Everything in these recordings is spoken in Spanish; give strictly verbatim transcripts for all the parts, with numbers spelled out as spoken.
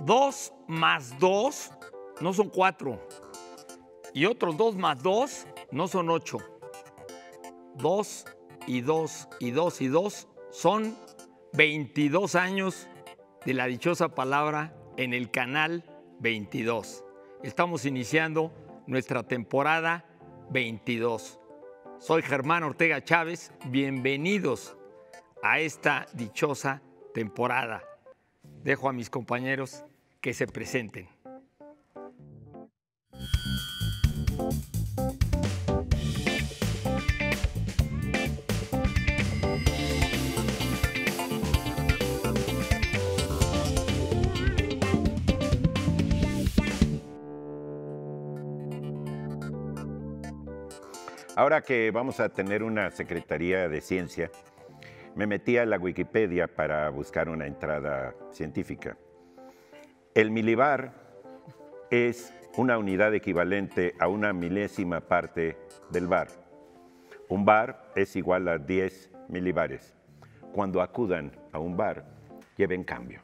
dos más dos no son cuatro. Y otros dos más dos no son ocho. Dos y dos y dos y dos son veintidós años de la dichosa palabra en el canal veintidós. Estamos iniciando nuestra temporada veintidós. Soy Germán Ortega Chávez. Bienvenidos a esta dichosa temporada. Dejo a mis compañeros que se presenten. Ahora que vamos a tener una Secretaría de Ciencia, me metí a la Wikipedia para buscar una entrada científica. El milibar es una unidad equivalente a una milésima parte del bar. Un bar es igual a diez milibares. Cuando acudan a un bar, lleven cambio.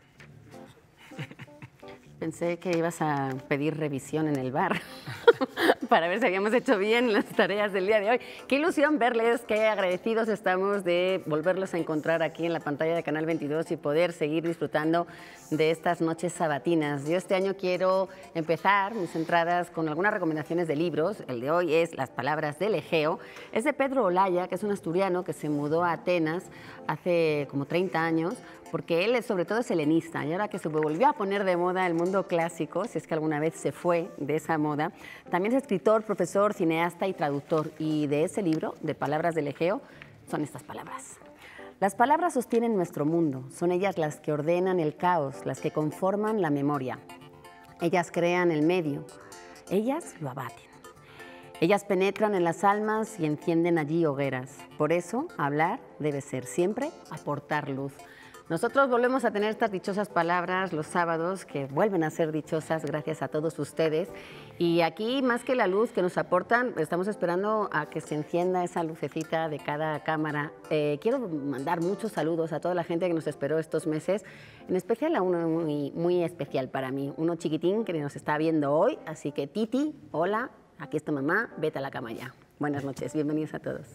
Pensé que ibas a pedir revisión en el bar para ver si habíamos hecho bien las tareas del día de hoy. Qué ilusión verles, qué agradecidos estamos de volverlos a encontrar aquí en la pantalla de Canal veintidós y poder seguir disfrutando de estas noches sabatinas. Yo este año quiero empezar mis entradas con algunas recomendaciones de libros. El de hoy es Las palabras del Egeo. Es de Pedro Olaya, que es un asturiano que se mudó a Atenas hace como treinta años, porque él es, sobre todo es helenista, y ahora que se volvió a poner de moda el mundo clásico, si es que alguna vez se fue de esa moda, también es escritor, profesor, cineasta y traductor, y de ese libro, de Palabras del Egeo, son estas palabras. Las palabras sostienen nuestro mundo, son ellas las que ordenan el caos, las que conforman la memoria. Ellas crean el medio, ellas lo abaten. Ellas penetran en las almas y encienden allí hogueras. Por eso, hablar debe ser siempre aportar luz. Nosotros volvemos a tener estas dichosas palabras los sábados, que vuelven a ser dichosas gracias a todos ustedes. Y aquí, más que la luz que nos aportan, estamos esperando a que se encienda esa lucecita de cada cámara. Eh, quiero mandar muchos saludos a toda la gente que nos esperó estos meses, en especial a uno muy, muy especial para mí, uno chiquitín que nos está viendo hoy. Así que, Titi, hola, aquí está mamá, vete a la cama ya. Buenas noches, bienvenidos a todos.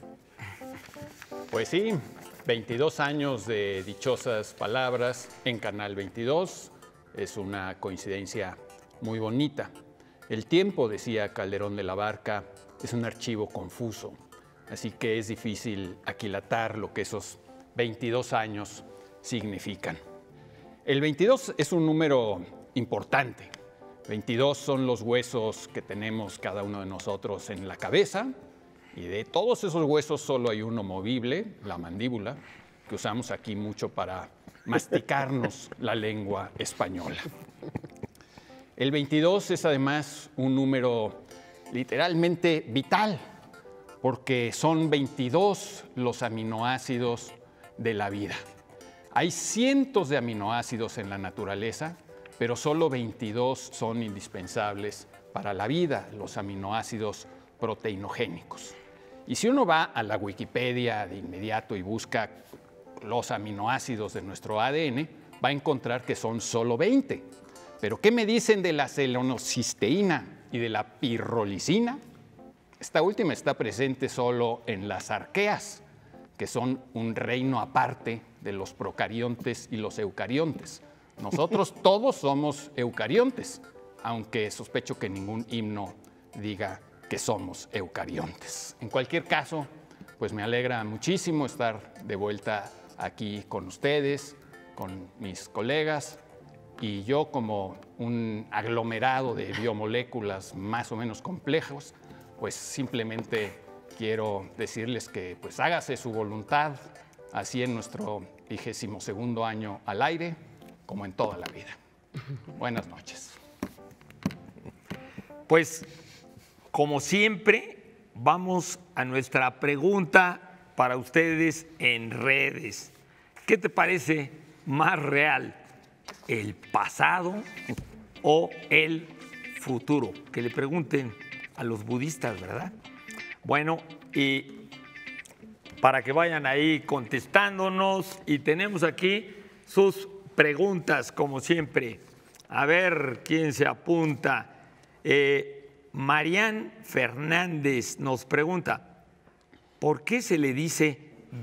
Pues sí, veintidós años de dichosas palabras en Canal veintidós. Es una coincidencia muy bonita. El tiempo, decía Calderón de la Barca, es un archivo confuso, así que es difícil aquilatar lo que esos veintidós años significan. El veintidós es un número importante. veintidós son los huesos que tenemos cada uno de nosotros en la cabeza. Y de todos esos huesos solo hay uno movible, la mandíbula, que usamos aquí mucho para masticarnos la lengua española. El veintidós es además un número literalmente vital, porque son veintidós los aminoácidos de la vida. Hay cientos de aminoácidos en la naturaleza, pero solo veintidós son indispensables para la vida, los aminoácidos proteinogénicos. Y si uno va a la Wikipedia de inmediato y busca los aminoácidos de nuestro A D N, va a encontrar que son solo veinte. ¿Pero qué me dicen de la selenocisteína y de la pirrolicina? Esta última está presente solo en las arqueas, que son un reino aparte de los procariontes y los eucariontes. Nosotros todos somos eucariontes, aunque sospecho que ningún himno diga que somos eucariontes. En cualquier caso, pues me alegra muchísimo estar de vuelta aquí con ustedes, con mis colegas, y yo como un aglomerado de biomoléculas más o menos complejos, pues simplemente quiero decirles que pues hágase su voluntad, así en nuestro vigésimo segundo año al aire, como en toda la vida. Buenas noches. Pues, como siempre, vamos a nuestra pregunta para ustedes en redes. ¿Qué te parece más real, el pasado o el futuro? Que le pregunten a los budistas, ¿verdad? Bueno, y para que vayan ahí contestándonos, y tenemos aquí sus preguntas, como siempre. A ver quién se apunta. Eh, Marian Fernández nos pregunta, ¿por qué se le dice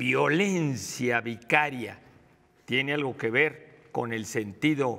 violencia vicaria? ¿Tiene algo que ver con el sentido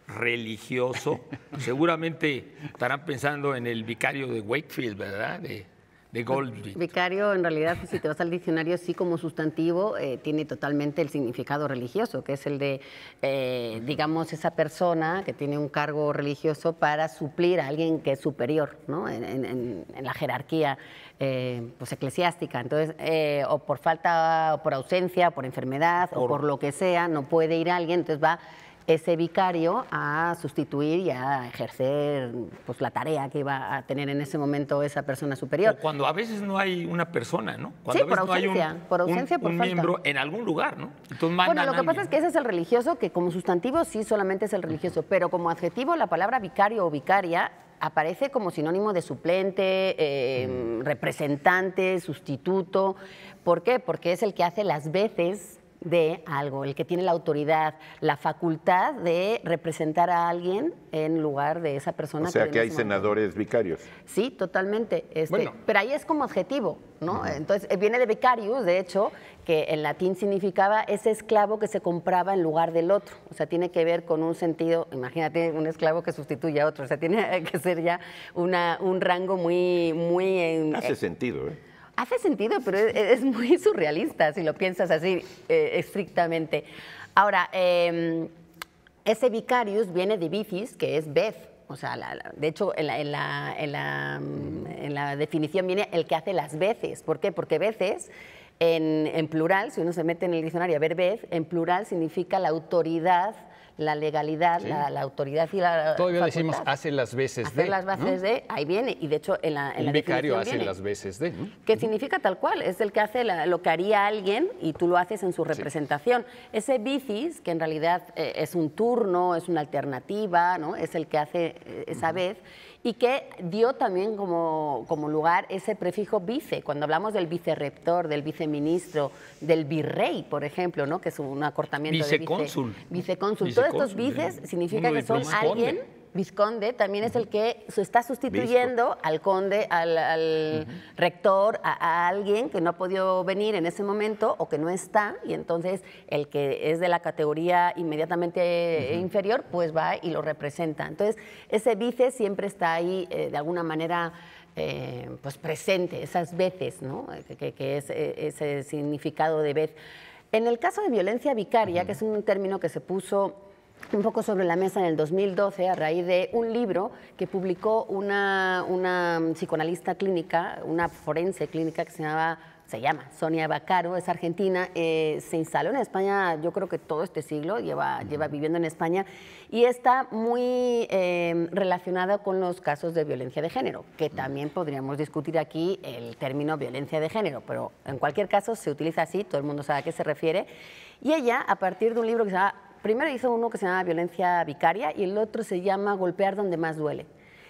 religioso? Seguramente estarán pensando en el vicario de Wakefield, ¿verdad? De, de Goldsmith. Vicario, en realidad, si te vas al diccionario, sí como sustantivo, eh, tiene totalmente el significado religioso, que es el de, eh, digamos, esa persona que tiene un cargo religioso para suplir a alguien que es superior, ¿no? En, en, en la jerarquía eh, pues, eclesiástica. Entonces, eh, o por falta, o por ausencia, o por enfermedad, por... o por lo que sea, no puede ir alguien, entonces va ese vicario a sustituir y a ejercer pues, la tarea que iba a tener en ese momento esa persona superior. O cuando a veces no hay una persona, ¿no? Cuando sí, por ausencia, un, por ausencia, un, por un falta. miembro en algún lugar, ¿no? Entonces bueno, lo que a pasa es que ese es el religioso, que como sustantivo sí solamente es el religioso, pero como adjetivo la palabra vicario o vicaria aparece como sinónimo de suplente, eh, mm. representante, sustituto. ¿Por qué? Porque es el que hace las veces de algo, el que tiene la autoridad, la facultad de representar a alguien en lugar de esa persona. O sea que, que hay senadores vicarios. Sí, totalmente. Este, bueno. Pero ahí es como adjetivo, ¿no? Uh-huh. Entonces viene de vicarius, de hecho, que en latín significaba ese esclavo que se compraba en lugar del otro. O sea, tiene que ver con un sentido, imagínate un esclavo que sustituye a otro, o sea, tiene que ser ya una, un rango muy... muy eh, Hace sentido, ¿eh? Hace sentido, pero es, es muy surrealista si lo piensas así eh, estrictamente. Ahora, eh, ese vicarius viene de vicis, que es vez. O sea, la, la, de hecho, en la, en, la, en, la, en la definición viene el que hace las veces. ¿Por qué? Porque veces, en, en plural, si uno se mete en el diccionario a ver vez, en plural significa la autoridad, la legalidad, sí. la, la autoridad y la Todavía facultad. Decimos hace las veces hacer de. las veces ¿no? de, ahí viene. Y de hecho, en la, en Un la vicario hace viene, las veces de. ¿no? Que significa tal cual, es el que hace la, lo que haría alguien y tú lo haces en su representación. Sí. Ese vicis, que en realidad eh, es un turno, es una alternativa, ¿no? Es el que hace eh, esa uh-huh. vez. Y que dio también como, como lugar ese prefijo vice. Cuando hablamos del vicerrector, del viceministro, del virrey, por ejemplo, ¿no? Que es un acortamiento vicecónsul. de vice. Vicecónsul. Vicecónsul. Todos estos vices significa que son vizconde. alguien, vizconde, también es el que se está sustituyendo Visco. al conde, al, al uh-huh. rector, a, a alguien que no ha podido venir en ese momento o que no está, y entonces el que es de la categoría inmediatamente uh-huh. inferior, pues va y lo representa. Entonces, ese vice siempre está ahí eh, de alguna manera eh, pues presente, esas veces, ¿no? que, que, que es eh, ese significado de vez. En el caso de violencia vicaria, uh-huh. que es un término que se puso un poco sobre la mesa en el dos mil doce a raíz de un libro que publicó una, una psicoanalista clínica, una forense clínica que se llamaba, se llama Sonia Vaccaro, es argentina, eh, se instaló en España yo creo que todo este siglo, lleva, lleva viviendo en España y está muy eh, relacionada con los casos de violencia de género, que también podríamos discutir aquí el término violencia de género, pero en cualquier caso se utiliza así, todo el mundo sabe a qué se refiere, y ella a partir de un libro que se llama, primero hizo uno que se llama Violencia Vicaria y el otro se llama Golpear donde más duele.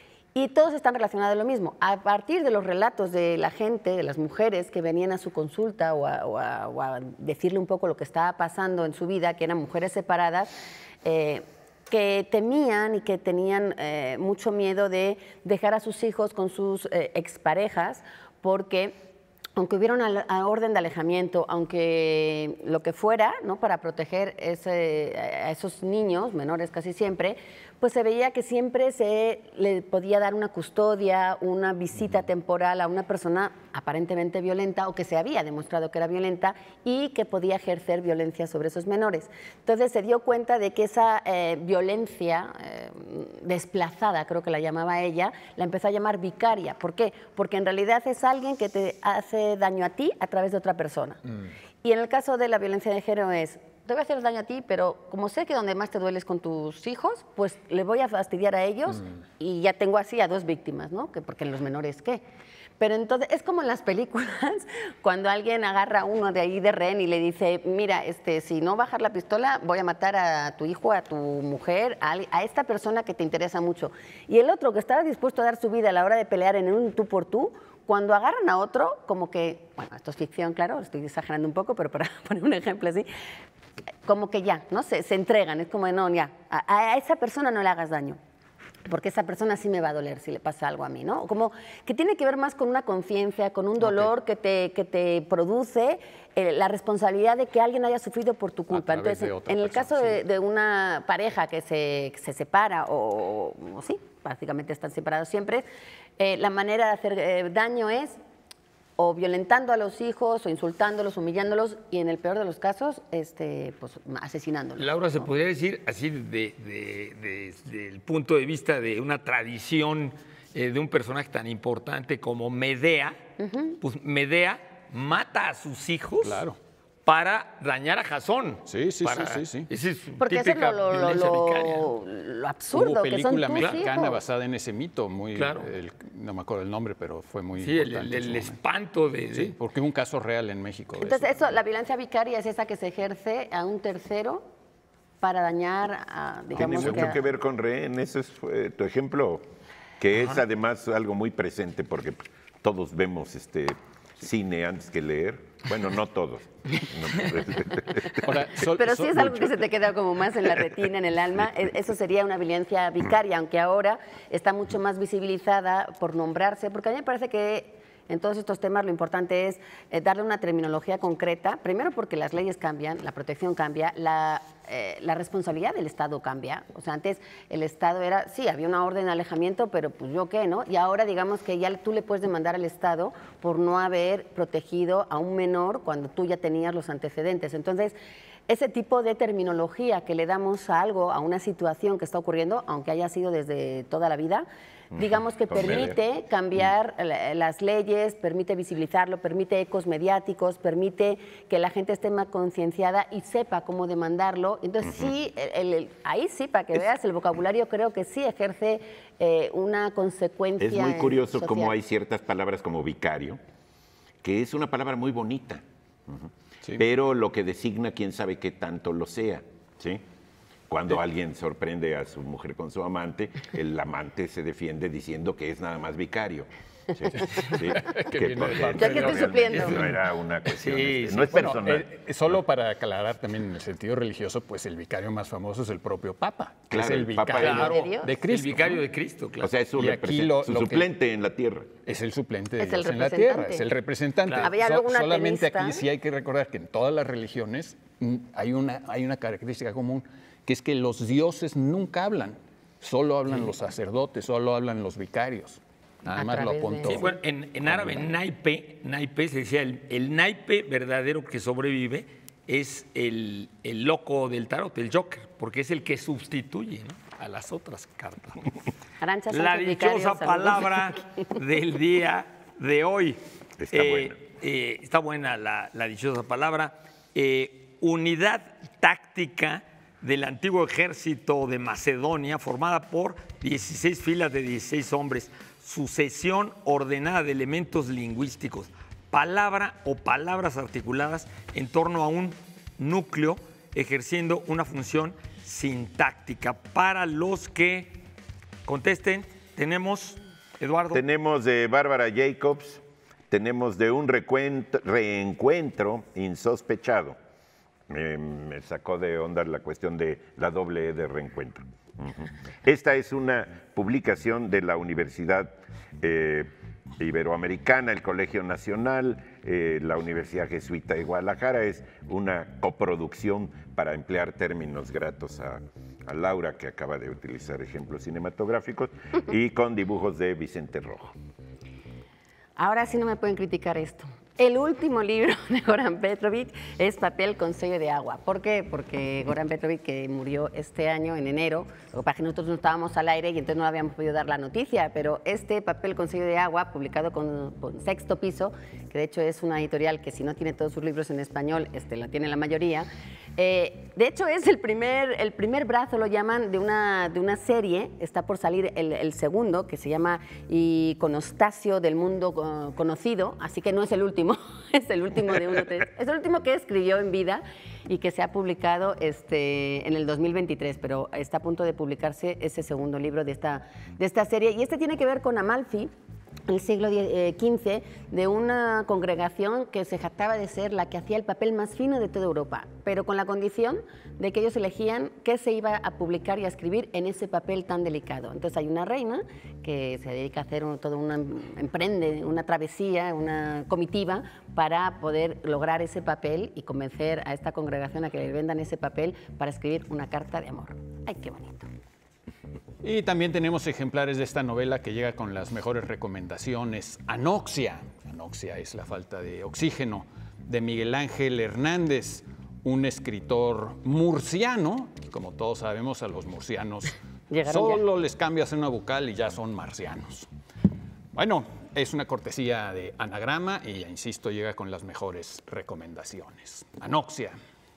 Y todos están relacionados a lo mismo. A partir de los relatos de la gente, de las mujeres que venían a su consulta o a, o a, o a decirle un poco lo que estaba pasando en su vida, que eran mujeres separadas, eh, que temían y que tenían eh, mucho miedo de dejar a sus hijos con sus eh, exparejas, porque aunque hubiera una orden de alejamiento, aunque lo que fuera, ¿no? para proteger ese, a esos niños, menores casi siempre, pues se veía que siempre se le podía dar una custodia, una visita temporal a una persona aparentemente violenta o que se había demostrado que era violenta y que podía ejercer violencia sobre esos menores. Entonces se dio cuenta de que esa eh, violencia eh, desplazada, creo que la llamaba ella, la empezó a llamar vicaria. ¿Por qué? Porque en realidad es alguien que te hace daño a ti a través de otra persona. Mm. Y en el caso de la violencia de género es, te voy a hacer daño a ti, pero como sé que donde más te duele es con tus hijos, pues le voy a fastidiar a ellos mm. y ya tengo así a dos víctimas, ¿no? Que porque los menores, ¿qué? Pero entonces, es como en las películas, cuando alguien agarra a uno de ahí de rehén y le dice, mira, este, si no bajas la pistola, voy a matar a tu hijo, a tu mujer, a, a esta persona que te interesa mucho. Y el otro que estaba dispuesto a dar su vida a la hora de pelear en un tú por tú, cuando agarran a otro, como que, bueno, esto es ficción, claro, estoy exagerando un poco, pero para poner un ejemplo así, como que ya, ¿no? Se, se entregan, es como, no, ya, a, a esa persona no le hagas daño, porque esa persona sí me va a doler si le pasa algo a mí, ¿no? Como que tiene que ver más con una conciencia, con un dolor okay. que, te, que te produce eh, la responsabilidad de que alguien haya sufrido por tu culpa. Entonces, en persona, el caso sí. de, de una pareja que se, que se separa, o, o sí, prácticamente están separados siempre, eh, la manera de hacer eh, daño es o violentando a los hijos, o insultándolos, humillándolos, y en el peor de los casos, este, pues, asesinándolos. Laura, ¿no? ¿se podría decir así de, de, de, desde el punto de vista de una tradición eh, de un personaje tan importante como Medea? Uh-huh. Pues Medea mata a sus hijos claro. para dañar a Jasón. Sí, sí, para, sí, sí, sí. Esa es Porque eso es lo, lo, lo, lo absurdo. Hubo película que son mexicana hijos. basada en ese mito, muy, claro. el, no me acuerdo el nombre, pero fue muy sí, importante. el, el, el espanto de, de... Sí, porque es un caso real en México. Entonces, eso. eso, la violencia vicaria es esa que se ejerce a un tercero para dañar a, digamos... Tiene mucho que, que ver con rehén, ese es eh, tu ejemplo, que Ajá. es además algo muy presente, porque todos vemos este cine antes que leer. Bueno, no todos. Ahora, sol, Pero sí sol, es algo mucho. que se te queda como más en la retina, en el alma. Eso sería una violencia vicaria, aunque ahora está mucho más visibilizada por nombrarse, porque a mí me parece que en todos estos temas lo importante es eh, darle una terminología concreta, primero porque las leyes cambian, la protección cambia, la, eh, la responsabilidad del Estado cambia. O sea, antes el Estado era, sí, había una orden de alejamiento, pero pues yo qué, ¿no? Y ahora digamos que ya tú le puedes demandar al Estado por no haber protegido a un menor cuando tú ya tenías los antecedentes. Entonces, ese tipo de terminología que le damos a algo, a una situación que está ocurriendo, aunque haya sido desde toda la vida, digamos que permite cambiar las leyes, permite visibilizarlo, permite ecos mediáticos, permite que la gente esté más concienciada y sepa cómo demandarlo. Entonces, uh-huh. sí, el, el, ahí sí, para que veas, el vocabulario creo que sí ejerce eh, una consecuencia. Es muy curioso social. Cómo hay ciertas palabras como vicario, que es una palabra muy bonita, uh-huh. sí. pero lo que designa quién sabe qué tanto lo sea, ¿sí? Cuando sí. alguien sorprende a su mujer con su amante, el amante se defiende diciendo que es nada más vicario. Sí, sí, que porque, ya que estoy supliendo. No era una cuestión, sí, este, sí, no es bueno, personal. Eh, solo para aclarar también en el sentido religioso, pues el vicario más famoso es el propio Papa, que claro, es el, el vicario Papa de, Dios. de Cristo. El vicario ¿no? de Cristo, claro. O sea, es su, y aquí lo, su lo suplente que, en la tierra. Es el suplente de es Dios el en la tierra, es el representante. Claro. Había so, solamente tenista. Aquí sí hay que recordar que en todas las religiones hay una, hay una característica común, que es que los dioses nunca hablan, solo hablan sí. los sacerdotes, solo hablan los vicarios. Nada más lo apuntó. Sí, bueno, en, en árabe, naipe, naipe se decía, el, el naipe verdadero que sobrevive es el, el loco del tarot, el Joker, porque es el que sustituye, ¿no?, a las otras cartas. Arancha, la dichosa palabra del día de hoy. Está eh, buena. Eh, está buena la, la dichosa palabra. Eh, unidad táctica del antiguo ejército de Macedonia, formada por dieciséis filas de dieciséis hombres, sucesión ordenada de elementos lingüísticos, palabra o palabras articuladas en torno a un núcleo, ejerciendo una función sintáctica. Para los que contesten, tenemos, Eduardo. Tenemos de Bárbara Jacobs, tenemos de un reencuentro insospechado. Me, me sacó de onda la cuestión de la doble E de reencuentro. Uh-huh. Esta es una publicación de la Universidad eh, Iberoamericana, el Colegio Nacional, eh, la Universidad Jesuita de Guadalajara. Es una coproducción, para emplear términos gratos a, a Laura, que acaba de utilizar ejemplos cinematográficos, y con dibujos de Vicente Rojo. Ahora sí no me pueden criticar esto. El último libro de Goran Petrovic es Papel con sello de agua. ¿Por qué? Porque Goran Petrovic, que murió este año, en enero, lo que pasa es que nosotros no estábamos al aire y entonces no habíamos podido dar la noticia, pero este Papel con sello de agua, publicado con, con Sexto Piso, que de hecho es una editorial que si no tiene todos sus libros en español, este, la tiene la mayoría, eh, de hecho es el primer, el primer brazo, lo llaman, de una, de una serie. Está por salir el, el segundo, que se llama Iconostasio del mundo conocido, así que no es el último. Es el último de uno, tres. Es el último que escribió en vida y que se ha publicado este, en el dos mil veintitrés, pero está a punto de publicarse ese segundo libro de esta, de esta serie. Y este tiene que ver con Amalfi, en el siglo quince, de una congregación que se jactaba de ser la que hacía el papel más fino de toda Europa, pero con la condición de que ellos elegían qué se iba a publicar y a escribir en ese papel tan delicado. Entonces hay una reina que se dedica a hacer un, todo una, emprende una travesía, una comitiva para poder lograr ese papel y convencer a esta congregación a que le vendan ese papel para escribir una carta de amor. ¡Ay, qué bonito! Y también tenemos ejemplares de esta novela que llega con las mejores recomendaciones. Anoxia. Anoxia es la falta de oxígeno, de Miguel Ángel Hernández, un escritor murciano. Y como todos sabemos, a los murcianos solo ya les cambias una vocal y ya son marcianos. Bueno, es una cortesía de Anagrama y, ya insisto, llega con las mejores recomendaciones. Anoxia.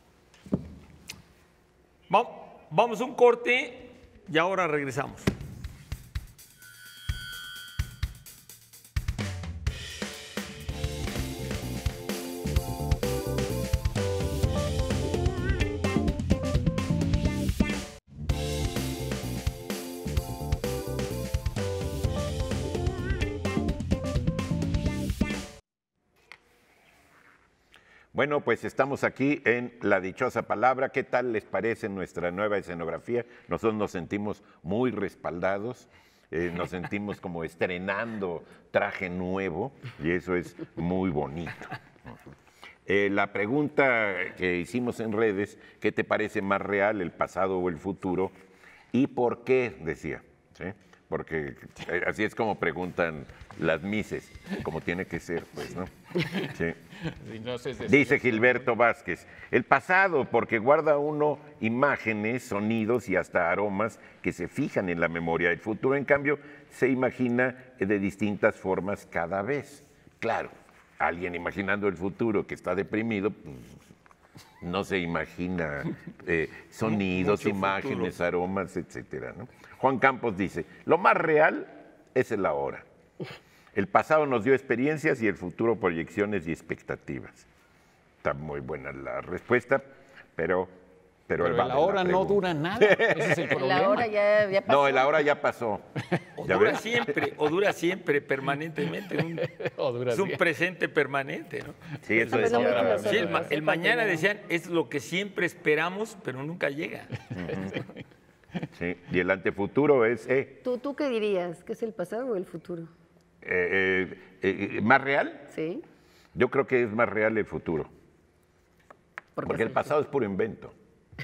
Vamos a un corte. Y ahora regresamos. Bueno, pues estamos aquí en La Dichosa Palabra. ¿Qué tal les parece nuestra nueva escenografía? Nosotros nos sentimos muy respaldados, eh, nos sentimos como estrenando traje nuevo y eso es muy bonito. Eh, la pregunta que hicimos en redes, ¿qué te parece más real, el pasado o el futuro? ¿Y por qué? Decía, ¿sí? Porque así es como preguntan las mises, como tiene que ser, pues, ¿no? Sí. Dice Gilberto Vázquez, el pasado, porque guarda uno imágenes, sonidos y hasta aromas que se fijan en la memoria. El futuro, en cambio, se imagina de distintas formas cada vez. Claro, alguien imaginando el futuro que está deprimido, pues, no se imagina eh, sonidos, Mucho imágenes, futuro. aromas, etcétera, ¿no? Juan Campos dice, lo más real es el ahora. El pasado nos dio experiencias y el futuro proyecciones y expectativas. Está muy buena la respuesta, pero... Pero, pero el ahora no dura nada, ese es el problema. El ahora ya, ya pasó. No, el ahora ya pasó. O ¿Ya dura ves? siempre, o dura siempre, permanentemente. Un, o dura es un siempre. presente permanente, ¿no? Sí, eso Pues es. lo Ya, mismo Sí, el, nosotros, el ¿eh? mañana decían, es lo que siempre esperamos, pero nunca llega. sí. Y el antefuturo es... Eh, ¿Tú, ¿Tú qué dirías? ¿Qué es el pasado o el futuro? eh, eh, eh, ¿Más real? Sí. Yo creo que es más real el futuro. ¿Por qué Porque el es pasado es puro invento.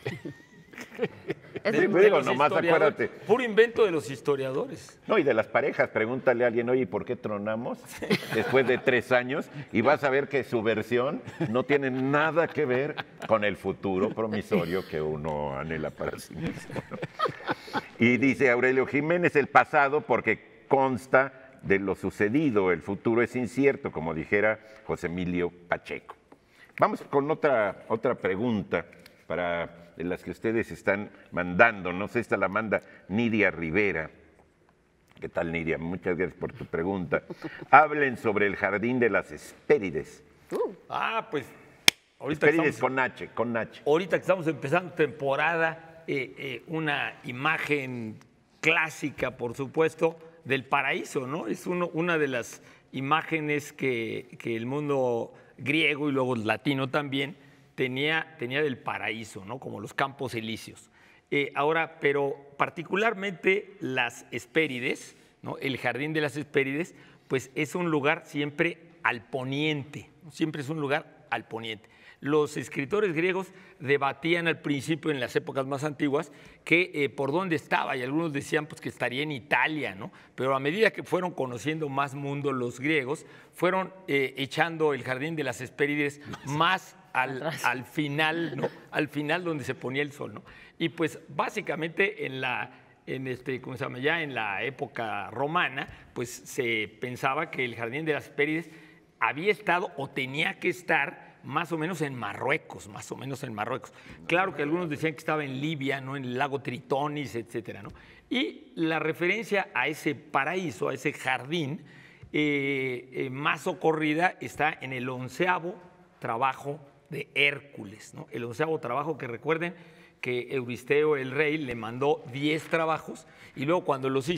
Es Sí, un- pues, digo, los nomás historiadores, acuérdate. Puro invento de los historiadores. No, y de las parejas, pregúntale a alguien, oye, ¿por qué tronamos después de tres años? Y vas a ver que su versión no tiene nada que ver con el futuro promisorio que uno anhela para sí mismo, ¿no? Y dice Aurelio Jiménez, el pasado porque consta de lo sucedido, el futuro es incierto, como dijera José Emilio Pacheco. Vamos con otra, otra pregunta para de las que ustedes están mandando. No sé, esta la manda Nidia Rivera. ¿Qué tal, Nidia? Muchas gracias por tu pregunta. Hablen sobre el jardín de las Hespérides. Ah, pues ahorita que, Hespérides estamos, con H, con H. ahorita que estamos empezando temporada, eh, eh, una imagen clásica, por supuesto, del paraíso, ¿no? Es uno, una de las imágenes que, que el mundo griego y luego el latino también tenía, tenía del paraíso, ¿no? Como los campos elíseos. Eh, ahora, pero particularmente las Hespérides, ¿no? El jardín de las Hespérides, pues es un lugar siempre al poniente, ¿no? Siempre es un lugar al poniente. Los escritores griegos debatían al principio, en las épocas más antiguas, que eh, por dónde estaba, y algunos decían pues, que estaría en Italia, ¿no? Pero a medida que fueron conociendo más mundo los griegos, fueron eh, echando el jardín de las Hespérides más al, al final, ¿no? Al final donde se ponía el sol, ¿no? Y pues básicamente en la, en este, ¿cómo se llama? Ya en la época romana, pues se pensaba que el jardín de las Hespérides había estado o tenía que estar más o menos en Marruecos, más o menos en Marruecos. Claro que algunos decían que estaba en Libia, ¿no? En el lago Tritonis, etcétera, ¿no? Y la referencia a ese paraíso, a ese jardín, eh, eh, más socorrida está en el onceavo trabajo de Hércules, ¿no? El onceavo trabajo que recuerden que Euristeo, el rey, le mandó diez trabajos y luego cuando los hizo,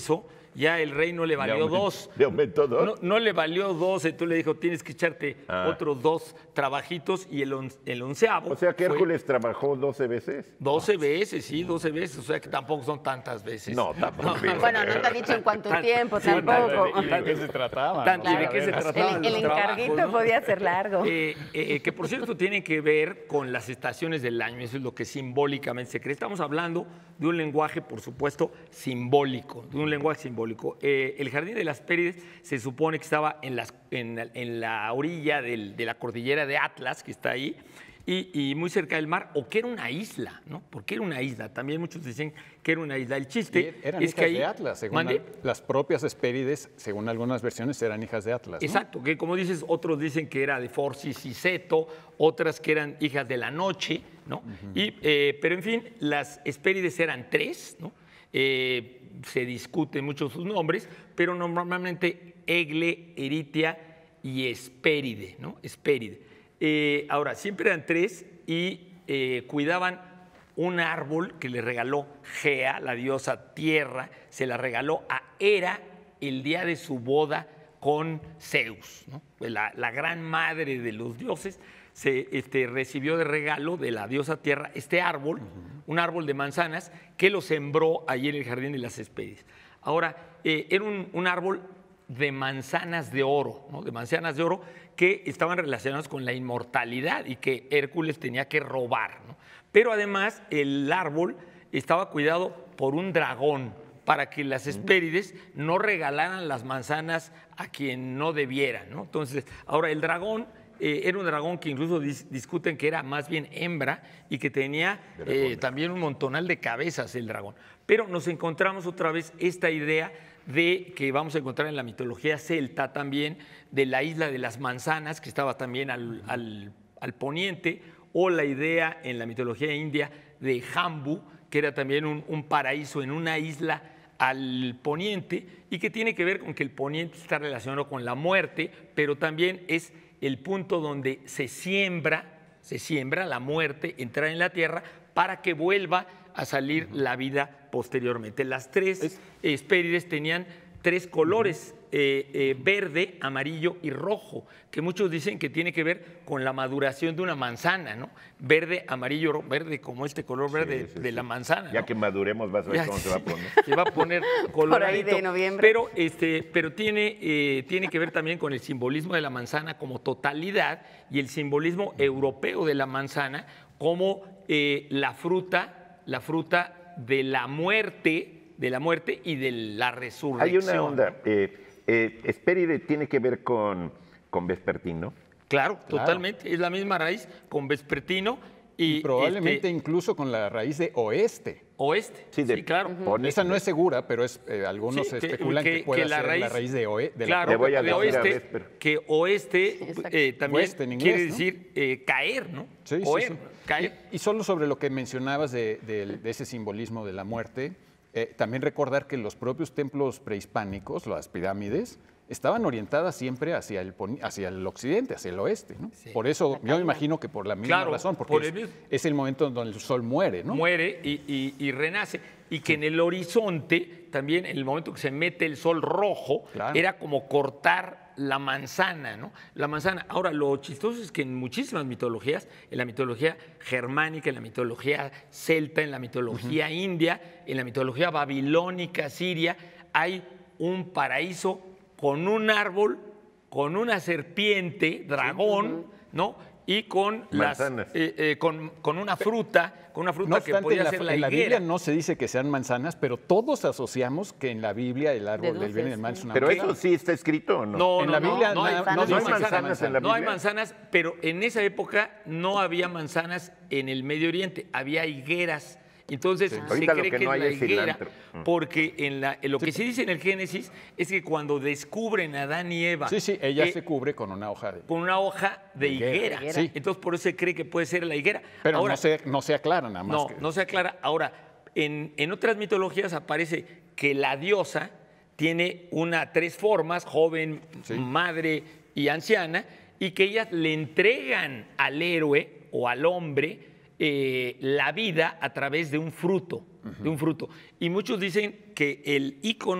ya el rey no le valió aumentó, dos. le aumentó dos. No, no le valió dos, entonces le dijo, tienes que echarte Ah. otros dos trabajitos y el, on, el onceavo. O sea que fue Hércules trabajó doce veces. doce veces, sí, doce veces, o sea que tampoco son tantas veces. No, tampoco. Bueno, no te ha dicho en cuánto Tan- tiempo sí, tampoco. ¿Y de qué se trataba? Tan- ¿no? ¿y de A qué ver, se trataba? El, los el trabajos, encarguito ¿no? podía ser largo. Eh, eh, que por cierto tienen que ver con las estaciones del año, eso es lo que simbólicamente se cree. Estamos hablando de un lenguaje, por supuesto, simbólico, de un lenguaje simbólico. Eh, el Jardín de las Hespérides se supone que estaba en, las, en, en la orilla del, de la cordillera de Atlas, que está ahí, y, y muy cerca del mar, o que era una isla, ¿no? Porque era una isla. También muchos dicen que era una isla. El chiste Sí, eran es hijas que ahí... de Atlas, según ¿Mande? al- las propias Hespérides, según algunas versiones, eran hijas de Atlas, ¿no? Exacto, que como dices, otros dicen que era de Forcis y Ceto, otras que eran hijas de la noche, ¿no? y, eh, pero en fin, las Hespérides eran tres, ¿no? Eh, se discuten mucho sus nombres, pero normalmente Egle, Eritia y Hespéride, ¿no? Hespéride. Eh, ahora, siempre eran tres y eh, cuidaban un árbol que le regaló Gea, la diosa tierra, se la regaló a Hera el día de su boda con Zeus, ¿no? la, la gran madre de los dioses, se este, recibió de regalo de la diosa tierra este árbol, uh-huh. un árbol de manzanas, que lo sembró allí en el Jardín de las Hespérides. Ahora, eh, era un, un árbol de manzanas de oro, ¿no? de manzanas de oro que estaban relacionadas con la inmortalidad y que Hércules tenía que robar, ¿no? Pero además el árbol estaba cuidado por un dragón para que las Hespérides no regalaran las manzanas a quien no debieran, ¿no? Entonces, ahora el dragón eh, era un dragón que incluso dis discuten que era más bien hembra y que tenía eh, también un montonal de cabezas el dragón. Pero nos encontramos otra vez esta idea de que vamos a encontrar en la mitología celta también, de la isla de las manzanas, que estaba también al, al, al poniente, o la idea en la mitología india de Jambu, que era también un, un paraíso en una isla al poniente, y que tiene que ver con que el poniente está relacionado con la muerte, pero también es el punto donde se siembra, se siembra la muerte, entrar en la tierra, para que vuelva a salir la vida posteriormente. Las tres es, Hespérides tenían tres colores, uh-huh. eh, eh, verde, amarillo y rojo, que muchos dicen que tiene que ver con la maduración de una manzana, ¿no? Verde, amarillo, verde, como este color verde sí, sí, de sí. la manzana. Ya ¿no? que maduremos vas a ver ya, cómo se va a poner. Se va a poner coloradito. Por ahí de noviembre. Pero, este, pero tiene, eh, tiene que ver también con el simbolismo de la manzana como totalidad y el simbolismo europeo de la manzana como eh, la fruta, la fruta de la muerte, de la muerte y de la resurrección. Hay una onda, eh, eh, Hespéride tiene que ver con, con vespertino. Claro, claro, totalmente, es la misma raíz con vespertino y, y probablemente este, incluso con la raíz de oeste. Oeste, sí, de, sí claro. Uh-huh. Esa no es segura, pero es, eh, algunos sí, especulan que, que, que puede que la ser raíz, la raíz de, oe, de claro, la voy a de oeste, a que oeste eh, también Oeste en inglés, quiere ¿no? decir eh, caer, ¿no? Sí, Oer, sí, sí. caer. Y, y solo sobre lo que mencionabas de, de, de ese simbolismo de la muerte, eh, también recordar que los propios templos prehispánicos, las pirámides, estaban orientadas siempre hacia el, hacia el occidente, hacia el oeste, ¿no? Sí. Por eso, yo me imagino que por la misma claro, razón, porque por es, el, es el momento en donde el sol muere, ¿no? Muere y, y, y renace. Y que sí. en el horizonte, también en el momento que se mete el sol rojo, claro. era como cortar la manzana, ¿no? La manzana. Ahora, lo chistoso es que en muchísimas mitologías, en la mitología germánica, en la mitología celta, en la mitología uh-huh. india, en la mitología babilónica, siria, hay un paraíso con un árbol, con una serpiente, dragón, sí, uh-huh. ¿no? Y con, las, eh, eh, con, con una fruta, con una fruta no obstante, que podría en la, ser la en higuera. la Biblia no se dice que sean manzanas, pero todos asociamos que en la Biblia el árbol del bien y del mal es una pero manzana. ¿Pero eso sí está escrito o no? No, en no, la Biblia no, no, hay, no, no, no hay manzanas, manzanas en la Biblia. No hay manzanas, pero en esa época no había manzanas en el Medio Oriente, había higueras. Entonces, sí. se Ahorita cree lo que, que no es hay la es higuera, cilantro. porque en, la, en lo que sí. se dice en el Génesis es que cuando descubren a Adán y Eva... Sí, sí, ella eh, se cubre con una hoja de... Con una hoja de higuera. higuera. Sí. Entonces, por eso se cree que puede ser la higuera. Pero Ahora, no, se, no se aclara nada más. No, que... no se aclara. Ahora, en, en otras mitologías aparece que la diosa tiene una, tres formas, joven, sí. madre y anciana, y que ellas le entregan al héroe o al hombre eh, la vida a través de un fruto, uh-huh. de un fruto. Y muchos dicen que el ícono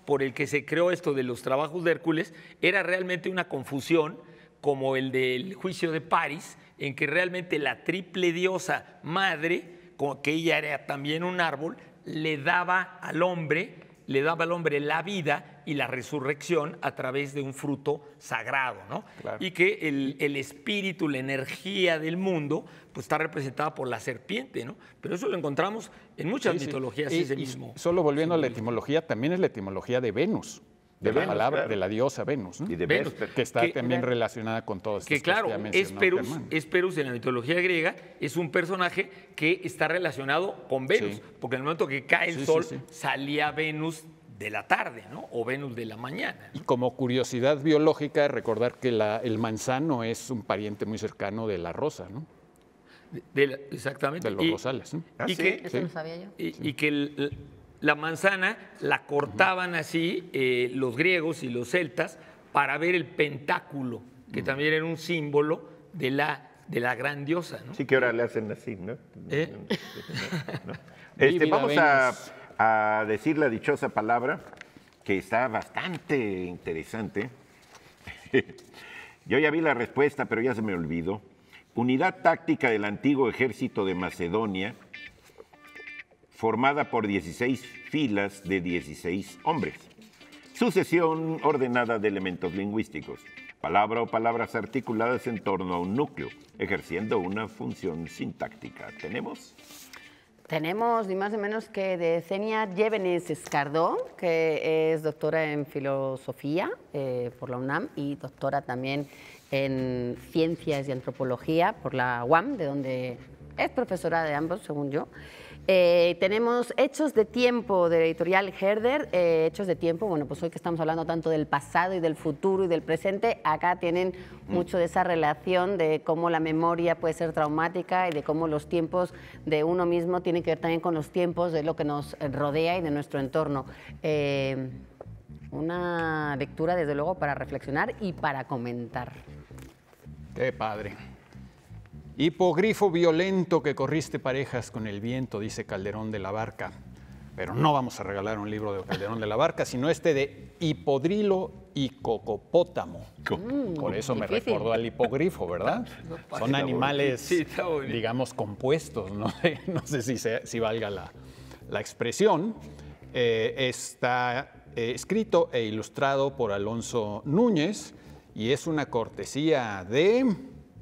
por el que se creó esto de los trabajos de Hércules era realmente una confusión como el del juicio de París, en que realmente la triple diosa madre, como que ella era también un árbol, le daba al hombre, le daba al hombre la vida y la resurrección a través de un fruto sagrado, ¿no? Claro. Y que el, el espíritu, la energía del mundo, pues está representada por la serpiente, ¿no? Pero eso lo encontramos en muchas Sí, sí. mitologías, Y- ese y mismo. Solo volviendo a la etimología, también es la etimología de Venus, de, De la Venus, palabra, claro. de la diosa Venus, ¿no? Y de Venus. Vesper. que está que- también relacionada con todas Que estas claro, cosas que ya mencionó Hesperus, Germán. Hesperus en la mitología griega es un personaje que está relacionado con Venus, Sí. porque en el momento que cae el Sí, sí, sol sí. salía Venus de la tarde, ¿no? O Venus de la mañana. Y como curiosidad biológica, recordar que la- el manzano es un pariente muy cercano de la rosa, ¿no? De- de la- exactamente. De los Y- rosales, ¿no? Ah, y sí. que, Eso Sí. no sabía yo. y, y que el- la manzana la cortaban así eh, los griegos y los celtas para ver el pentáculo, que también era un símbolo de la, de la gran diosa, ¿no? Sí, que ahora le hacen así, ¿no? ¿Eh? No. Este, Vívida vamos a, Venus. a decir la dichosa palabra, que está bastante interesante. Yo ya vi la respuesta, pero ya se me olvidó. Unidad táctica del antiguo ejército de Macedonia, formada por dieciséis filas de dieciséis hombres. Sucesión ordenada de elementos lingüísticos. Palabra o palabras articuladas en torno a un núcleo, ejerciendo una función sintáctica. ¿Tenemos? Tenemos ni más ni menos que de Zenia Llévenes Escardó, que es doctora en filosofía eh, por la UNAM y doctora también en ciencias y antropología por la U A M, de donde es profesora de ambos, según yo. Eh, tenemos Hechos de Tiempo de la editorial Herder. Eh, Hechos de Tiempo, bueno, pues hoy que estamos hablando tanto del pasado y del futuro y del presente, acá tienen mucho de esa relación de cómo la memoria puede ser traumática y de cómo los tiempos de uno mismo tienen que ver también con los tiempos de lo que nos rodea y de nuestro entorno. Eh, una lectura, desde luego, para reflexionar y para comentar. Qué padre. Hipogrifo violento que corriste parejas con el viento, dice Calderón de la Barca. Pero no vamos a regalar un libro de Calderón de la Barca, sino este de Hipodrilo y Cocopótamo. Por eso me difícil. recordó al hipogrifo, ¿verdad? Son animales, Sí, está bonito. digamos, compuestos, ¿no? No sé si, se- si valga la, la expresión. Eh, está eh, escrito e ilustrado por Alonso Núñez y es una cortesía de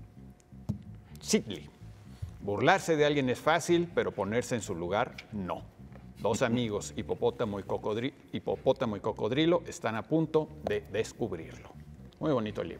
Sidley. Burlarse de alguien es fácil, pero ponerse en su lugar, no. Dos amigos, hipopótamo y, cocodri- hipopótamo y cocodrilo, están a punto de descubrirlo. Muy bonito el libro.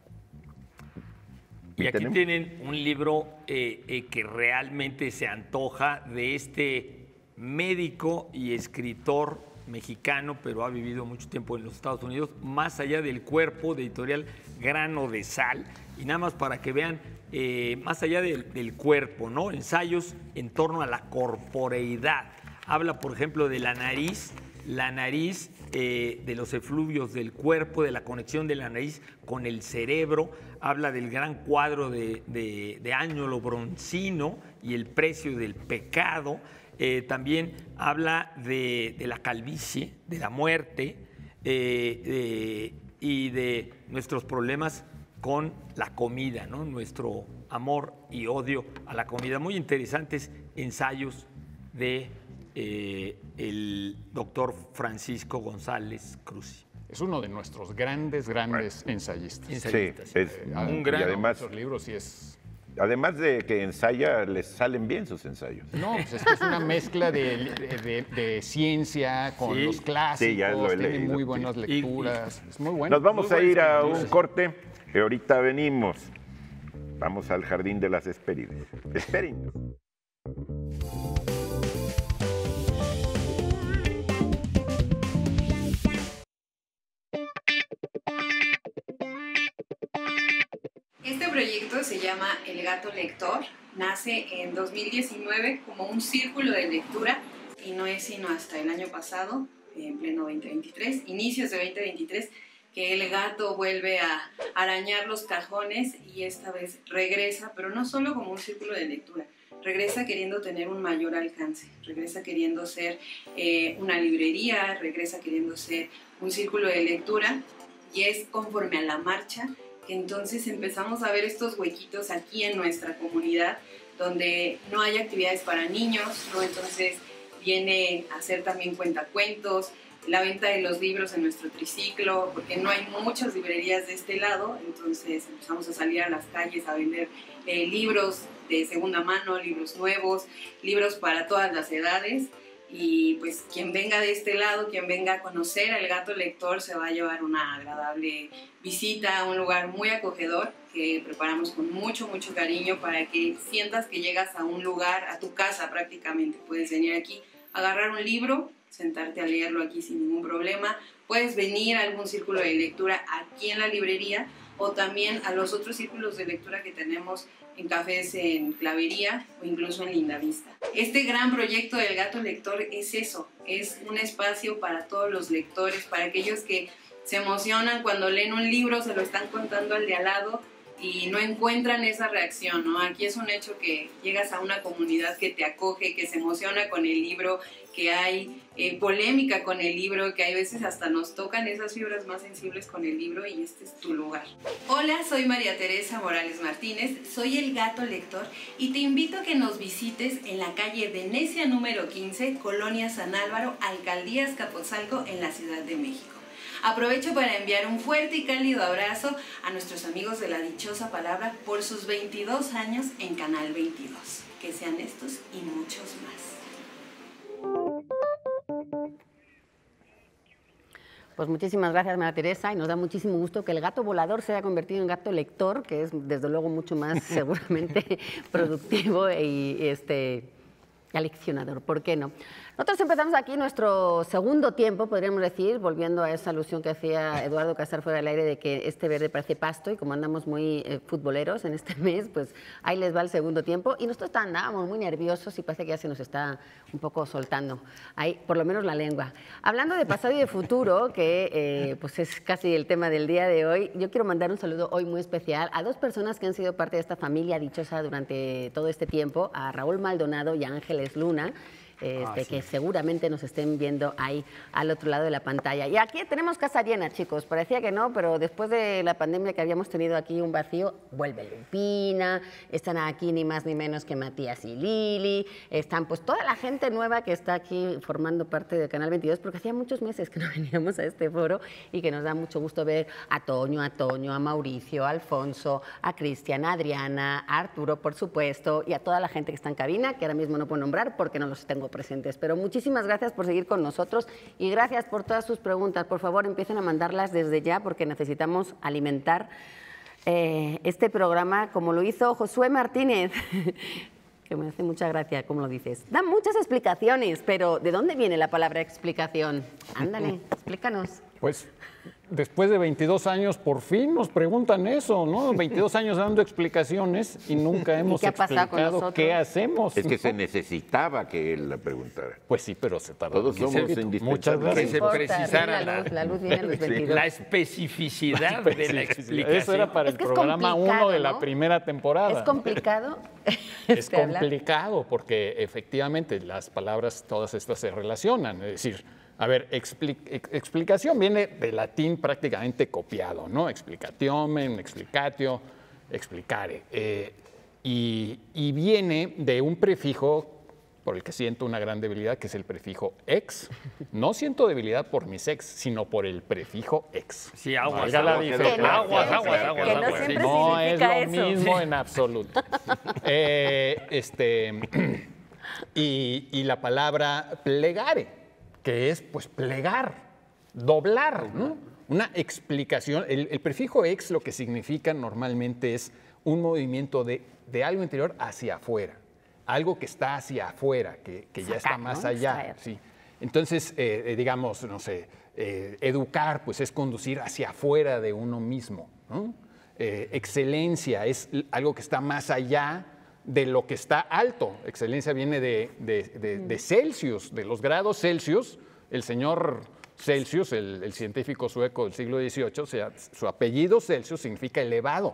Y ¿Y aquí tenemos? tienen un libro eh, eh, que realmente se antoja de este médico y escritor mexicano, pero ha vivido mucho tiempo en los Estados Unidos, Más allá del cuerpo, de editorial Grano de Sal. Y nada más para que vean, eh, más allá del, del cuerpo, ¿no? Ensayos en torno a la corporeidad. Habla, por ejemplo, de la nariz, la nariz, eh, de los efluvios del cuerpo, de la conexión de la nariz con el cerebro. Habla del gran cuadro de, de, de Agnolo Bronzino y el precio del pecado. Eh, también habla de, de la calvicie, de la muerte eh, de- y de nuestros problemas con la comida, ¿no? Nuestro amor y odio a la comida. Muy interesantes ensayos de eh, el doctor Francisco González Cruz. Es uno de nuestros grandes, grandes ensayistas. Ensayistas, Sí, es- Eh, un y gran además, Esos libros y es... además de que ensaya, les salen bien sus ensayos. No, pues es que es una mezcla de, de- de- de ciencia con Sí. los clásicos, Sí, ya lo he tiene leído, muy sí. buenas Y- lecturas, es muy bueno. Nos vamos Muy a ir a buenas un corte y ahorita venimos. Vamos al jardín de las Hespérides. Esperen. Este proyecto se llama El Gato Lector. Nace en dos mil diecinueve como un círculo de lectura y no es sino hasta el año pasado, en pleno veinte veintitrés, inicios de veinte veintitrés, que el gato vuelve a arañar los cajones y esta vez regresa, pero no solo como un círculo de lectura, regresa queriendo tener un mayor alcance, regresa queriendo ser eh, una librería, regresa queriendo ser un círculo de lectura, y es conforme a la marcha que entonces empezamos a ver estos huequitos aquí en nuestra comunidad donde no hay actividades para niños, ¿no? Entonces viene a hacer también cuentacuentos, la venta de los libros en nuestro triciclo, porque no hay muchas librerías de este lado, entonces empezamos a salir a las calles a vender eh, libros de segunda mano, libros nuevos, libros para todas las edades, y pues quien venga de este lado, quien venga a conocer al Gato Lector se va a llevar una agradable visita a un lugar muy acogedor que preparamos con mucho, mucho cariño para que sientas que llegas a un lugar, a tu casa prácticamente. Puedes venir aquí, agarrar un libro, sentarte a leerlo aquí sin ningún problema. Puedes venir a algún círculo de lectura aquí en la librería o también a los otros círculos de lectura que tenemos en cafés en Clavería o incluso en Lindavista. Este gran proyecto del Gato Lector es eso, es un espacio para todos los lectores, para aquellos que se emocionan cuando leen un libro, se lo están contando al de al lado y no encuentran esa reacción, ¿no? Aquí es un hecho que llegas a una comunidad que te acoge, que se emociona con el libro, que hay eh, polémica con el libro, que hay veces hasta nos tocan esas fibras más sensibles con el libro y este es tu lugar. Hola, soy María Teresa Morales Martínez, soy el Gato Lector y te invito a que nos visites en la calle Venecia número quince, Colonia San Álvaro, Alcaldía Azcapotzalco, en la Ciudad de México. Aprovecho para enviar un fuerte y cálido abrazo a nuestros amigos de La Dichosa Palabra por sus veintidós años en Canal veintidós. Que sean estos y muchos más. Pues muchísimas gracias, María Teresa, y nos da muchísimo gusto que el gato volador se haya convertido en gato lector, que es desde luego mucho más seguramente productivo y este, aleccionador. ¿Por qué no? Nosotros empezamos aquí nuestro segundo tiempo, podríamos decir, volviendo a esa alusión que hacía Eduardo Casar fuera del aire de que este verde parece pasto, y como andamos muy eh, futboleros en este mes, pues ahí les va el segundo tiempo. Y nosotros andábamos muy nerviosos y parece que ya se nos está un poco soltando, ahí por lo menos la lengua. Hablando de pasado y de futuro, que eh, pues es casi el tema del día de hoy, yo quiero mandar un saludo hoy muy especial a dos personas que han sido parte de esta familia dichosa durante todo este tiempo, a Raúl Maldonado y a Ángeles Luna. Este, ah, sí. Que seguramente nos estén viendo ahí al otro lado de la pantalla. Y aquí tenemos casa llena, chicos. Parecía que no, pero después de la pandemia que habíamos tenido aquí un vacío, vuelve Lupina, están aquí ni más ni menos que Matías y Lili, están pues toda la gente nueva que está aquí formando parte del Canal veintidós, porque hacía muchos meses que no veníamos a este foro y que nos da mucho gusto ver a Toño, a Toño, a Mauricio, a Alfonso, a Cristian, a Adriana, a Arturo, por supuesto, y a toda la gente que está en cabina, que ahora mismo no puedo nombrar porque no los tengo presentes, pero muchísimas gracias por seguir con nosotros y gracias por todas sus preguntas. Por favor, empiecen a mandarlas desde ya porque necesitamos alimentar eh, este programa como lo hizo Josué Martínez, que me hace mucha gracia como lo dices. Dan muchas explicaciones, pero ¿de dónde viene la palabra explicación? Ándale, explícanos. Pues después de veintidós años, por fin nos preguntan eso, ¿no? veintidós años dando explicaciones y nunca hemos ¿Y qué ha pasado explicado con nosotros? qué hacemos. Es que ¿no? se necesitaba que él la preguntara. Pues sí, pero se tardó. Todos somos indispensables. Muchas Que gracias. se importa, precisara la la, luz, la luz viene a los veintidós. la especificidad de la explicación. Eso era para Es el que es programa complicado, uno de la ¿no? primera temporada. ¿Es complicado? Es este, hablar? complicado porque efectivamente las palabras todas estas se relacionan. Es decir, a ver, expli ex explicación viene del latín prácticamente copiado, ¿no? Explicationem, explicatio, explicare. Eh, y, y viene de un prefijo por el que siento una gran debilidad, que es el prefijo ex. No siento debilidad por mis ex, sino por el prefijo ex. Sí, aguas, Valga la aguas, diferencia. aguas, aguas, aguas, que no aguas, sí. siempre No es significa lo eso. mismo en absoluto. Eh, este, y, y la palabra plegare, que es pues plegar, doblar, ¿no? Una explicación. El, el prefijo ex lo que significa normalmente es un movimiento de, de algo interior hacia afuera, algo que está hacia afuera, que, que ya está Sacar, más ¿no? allá. Extraer. Sí. Entonces, eh, eh, digamos, no sé, eh, educar pues es conducir hacia afuera de uno mismo, ¿no? Eh, excelencia es algo que está más allá de lo que está alto. Excelencia viene de, de, de, de Celsius, de los grados Celsius. El señor Celsius, el, el científico sueco del siglo dieciocho, o sea, su apellido Celsius significa elevado.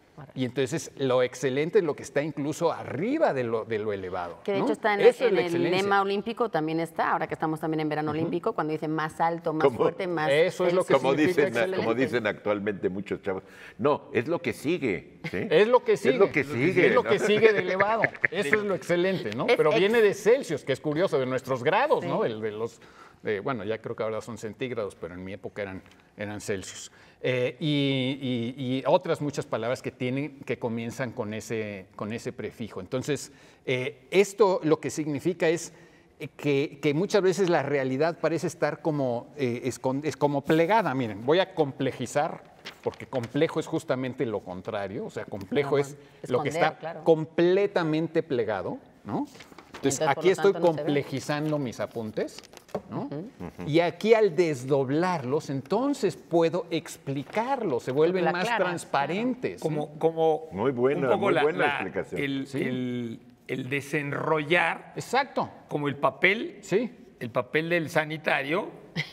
Y entonces lo excelente es lo que está incluso arriba de lo, de lo elevado. Que de ¿no? hecho está en, Eso en es la el lema olímpico, también está, ahora que estamos también en verano uh-huh. olímpico, cuando dicen más alto, más como, fuerte, más... Eso es lo que como dicen, excelente. como dicen actualmente muchos chavos. No, es lo que sigue. ¿sí? Es lo que sigue. Es lo que sigue. Es lo que sigue de elevado. Eso es lo excelente, ¿no? Pero viene de Celsius, que es curioso, de nuestros grados, sí. ¿no? De, de los, de, bueno, ya creo que ahora son centígrados, pero en mi época eran, eran Celsius. Eh, y, y, y otras muchas palabras que tienen, que comienzan con ese, con ese prefijo. Entonces, eh, esto lo que significa es que, que muchas veces la realidad parece estar como, eh, es, es como plegada. Miren, voy a complejizar, porque complejo es justamente lo contrario. O sea, complejo no, es esconder, lo que está claro. completamente plegado, ¿no? Entonces, Entonces aquí estoy tanto, complejizando no mis apuntes, ¿no? Uh-huh. Uh-huh. Y aquí al desdoblarlos, entonces puedo explicarlos, se vuelven más clara, transparentes. Como, como muy buena, un poco muy la, buena la, explicación. El, ¿sí? el, el desenrollar. Exacto. Como el papel, sí. el papel del sanitario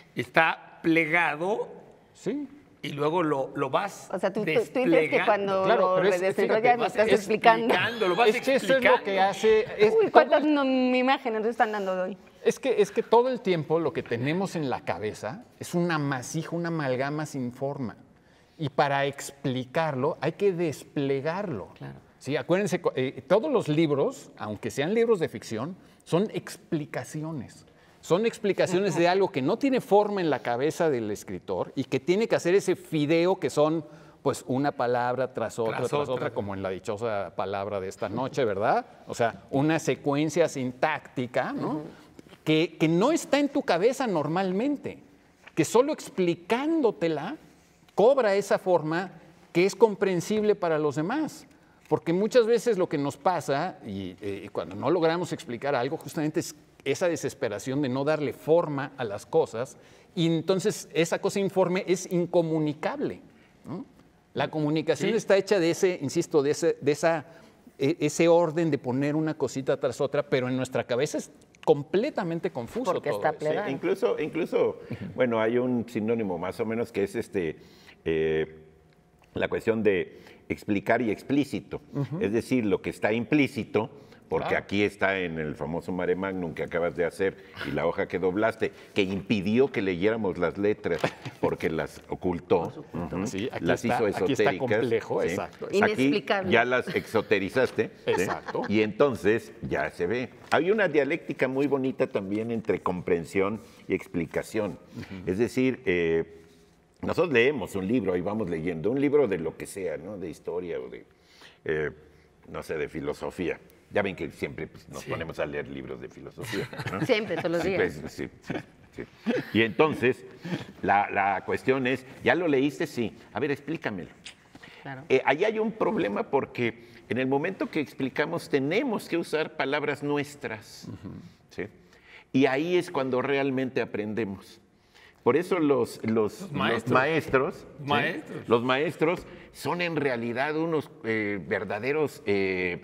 está plegado. Sí. Y luego lo, lo vas O sea, tú, tú, tú dices que cuando claro, lo redesenrollas lo estás explicando. Lo vas es que eso es lo que hace... Es, Uy, ¿cuántas no, imágenes nos están dando hoy? Es que, es que todo el tiempo lo que tenemos en la cabeza es un amasijo, una amalgama sin forma. Y para explicarlo hay que desplegarlo. Claro. Sí, acuérdense, eh, todos los libros, aunque sean libros de ficción, son explicaciones. Son explicaciones de algo que no tiene forma en la cabeza del escritor y que tiene que hacer ese fideo que son pues una palabra tras otra, tras, tras otra. otra, como en la dichosa palabra de esta noche, ¿verdad? O sea, una secuencia sintáctica, ¿no? Uh-huh. que, que no está en tu cabeza normalmente, que solo explicándotela cobra esa forma que es comprensible para los demás. Porque muchas veces lo que nos pasa, y eh, cuando no logramos explicar algo, justamente es esa desesperación de no darle forma a las cosas, y entonces esa cosa informe es incomunicable, ¿no? La comunicación sí. está hecha de ese, insisto, de ese, de esa, ese orden de poner una cosita tras otra, pero en nuestra cabeza es completamente confuso. Porque todo está eso. Sí, incluso, incluso bueno, hay un sinónimo más o menos que es este, eh, la cuestión de explicar y explícito, uh-huh. es decir, lo que está implícito, porque claro. aquí está en el famoso Mare Magnum que acabas de hacer y la hoja que doblaste, que impidió que leyéramos las letras porque las ocultó, uh-huh. sí, aquí las está, hizo esotéricas. Aquí está complejo, ¿sí? exacto. Aquí ya las exoterizaste. Exacto. ¿sí? Y entonces ya se ve. Hay una dialéctica muy bonita también entre comprensión y explicación. Uh-huh. Es decir, eh, nosotros leemos un libro y vamos leyendo, un libro de lo que sea, ¿no? De historia o de, eh, no sé, de filosofía. Ya ven que siempre pues, nos sí. ponemos a leer libros de filosofía, ¿no? Siempre, todos los días. Pues, sí, sí, sí. Y entonces, la, la cuestión es, ¿ya lo leíste? Sí. A ver, explícamelo. Claro. Eh, ahí hay un problema porque en el momento que explicamos tenemos que usar palabras nuestras. Uh-huh. ¿sí? Y ahí es cuando realmente aprendemos. Por eso los, los, los maestros, los maestros, maestros. ¿sí? los maestros son en realidad unos eh, verdaderos... Eh,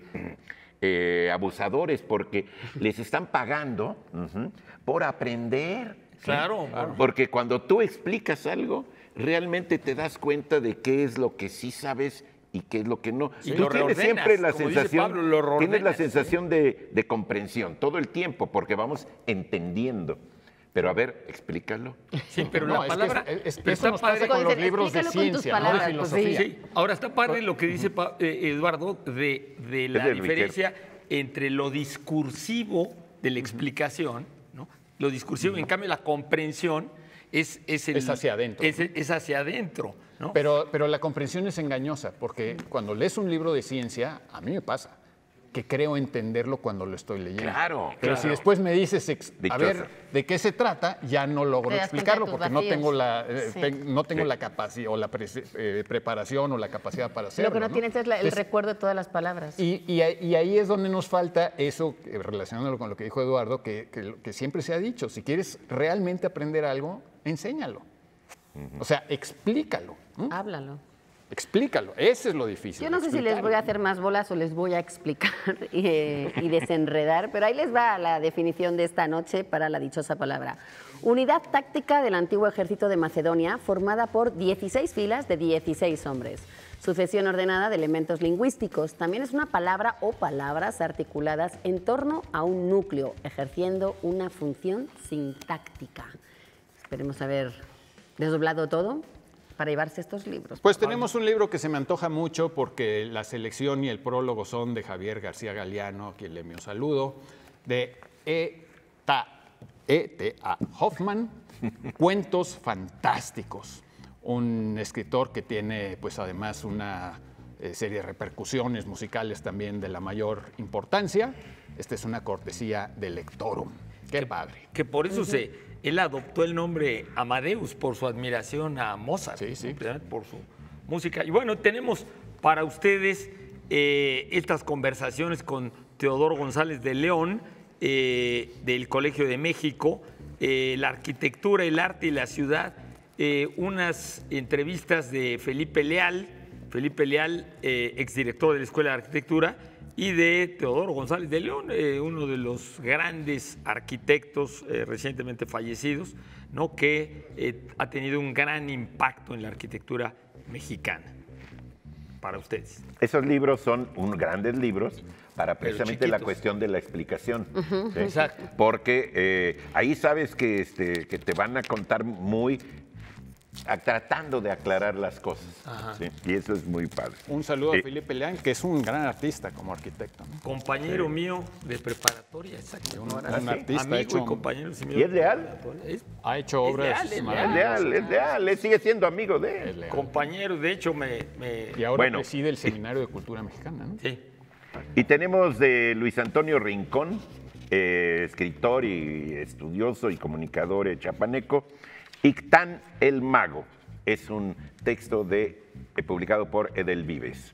Eh, abusadores, porque les están pagando uh-huh, por aprender. Claro, claro. Porque cuando tú explicas algo, realmente te das cuenta de qué es lo que sí sabes y qué es lo que no. Y tú lo tienes reordenas, siempre la como sensación, dice Pablo, lo tienes la reordenas, sensación ¿sí? de, de comprensión todo el tiempo, porque vamos entendiendo. Pero a ver, explícalo. Sí, pero no, la palabra... Es que, es, es que está padre con los libros de ciencia, palabras, no de filosofía. Sí, ahora está padre lo que dice eh, Eduardo de, de la diferencia entre lo discursivo de la explicación, ¿no? Lo discursivo, uh-huh. en cambio la comprensión es... Es, el, es hacia adentro. Es, es hacia adentro, ¿no? Pero, pero la comprensión es engañosa, porque cuando lees un libro de ciencia, a mí me pasa, que creo entenderlo cuando lo estoy leyendo. Claro, Pero claro. si después me dices, ex, a ver, ¿de qué se trata? Ya no logro explicarlo porque no tengo la, eh, sí. te, no tengo sí. la capacidad o la pre, eh, preparación o la capacidad para hacerlo. Lo que no, ¿no? tienes es la, el Entonces, recuerdo de todas las palabras. Y, y, y ahí es donde nos falta eso, eh, relacionándolo con lo que dijo Eduardo, que, que, que siempre se ha dicho, si quieres realmente aprender algo, enséñalo. Uh-huh. O sea, explícalo. ¿no? Háblalo. Explícalo, ese es lo difícil. Yo no sé si les voy a hacer más bolas o les voy a explicar y, eh, y desenredar, pero ahí les va la definición de esta noche para la dichosa palabra. Unidad táctica del antiguo ejército de Macedonia, formada por dieciséis filas de dieciséis hombres. Sucesión ordenada de elementos lingüísticos. También es una palabra o palabras articuladas en torno a un núcleo, ejerciendo una función sintáctica. Esperemos haber desdoblado todo para llevarse estos libros. Pues tenemos un libro que se me antoja mucho porque la selección y el prólogo son de Javier García Galeano, a quien le envío un saludo, de E T A Hoffman, Cuentos Fantásticos. Un escritor que tiene, pues además, una eh, serie de repercusiones musicales también de la mayor importancia. Esta es una cortesía de Lectorum. Qué padre. Que por eso se, él adoptó el nombre Amadeus, por su admiración a Mozart. Sí, sí. ¿no? Por su música. Y bueno, tenemos para ustedes eh, estas conversaciones con Teodoro González de León, eh, del Colegio de México, eh, la arquitectura, el arte y la ciudad. Eh, unas entrevistas de Felipe Leal, Felipe Leal, eh, exdirector de la Escuela de Arquitectura, y de Teodoro González de León, eh, uno de los grandes arquitectos eh, recientemente fallecidos, ¿no? que eh, ha tenido un gran impacto en la arquitectura mexicana. Para ustedes. Esos libros son unos grandes libros para precisamente la chiquitos. cuestión de la explicación. Uh-huh. ¿sí? Exacto. Porque eh, ahí sabes que, este, que te van a contar muy... a- tratando de aclarar las cosas. ¿sí? Y eso es muy padre. Un saludo Eh, a Felipe Leán, que es un gran artista como arquitecto, ¿no? Compañero mío de preparatoria, exacto. Un, Ahora un sí. artista Amigo hecho, y compañero. sí, ¿Y es leal? Es ha hecho Es obras leal, es leal. Es maravillosas. leal, es leal, él sigue siendo amigo de Es él. leal. compañero, de hecho, me... me- Y ahora Bueno. preside el Seminario de Cultura Mexicana, ¿no? sí. Y tenemos de Luis Antonio Rincón, eh, escritor y estudioso y comunicador eh, chapaneco, Ictán el Mago. Es un texto de, eh, publicado por Edelvives.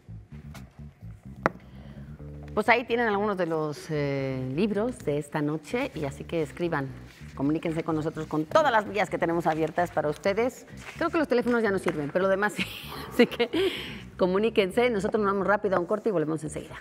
Pues ahí tienen algunos de los eh, libros de esta noche y así que escriban, comuníquense con nosotros con todas las vías que tenemos abiertas para ustedes. Creo que los teléfonos ya no sirven, pero lo demás sí. Así que comuníquense, nosotros nos vamos rápido a un corte y volvemos enseguida.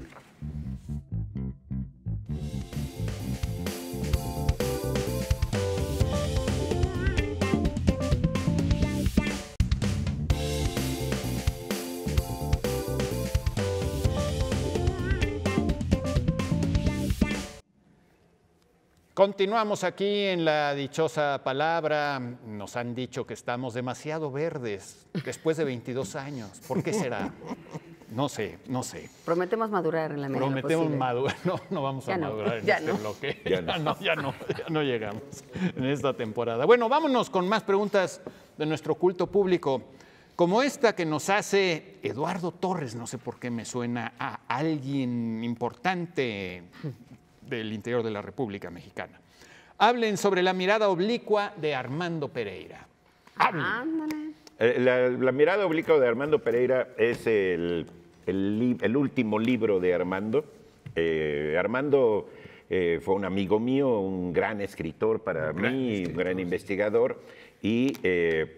Continuamos aquí en la dichosa palabra. Nos han dicho que estamos demasiado verdes después de veintidós años. ¿Por qué será? No sé, no sé. Prometemos madurar en la medida de lo Prometemos posible. madurar. No, no vamos Ya a no, madurar en ya este no. bloque. Ya Ya no. no, ya no, ya no llegamos en esta temporada. Bueno, vámonos con más preguntas de nuestro culto público. Como esta que nos hace Eduardo Torres, no sé por qué me suena a alguien importante del interior de la República Mexicana. Hablen sobre la mirada oblicua de Armando Pereira. Hablen. Ándale. Eh, La, la mirada oblicua de Armando Pereira es el, el li- el último libro de Armando. Eh, Armando eh, fue un amigo mío, un gran escritor para mí, un gran investigador, y eh,